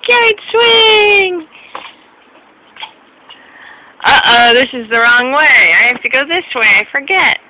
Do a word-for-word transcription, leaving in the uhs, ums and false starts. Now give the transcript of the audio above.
backyard swing! Uh-oh, this is the wrong way. I have to go this way. I forget.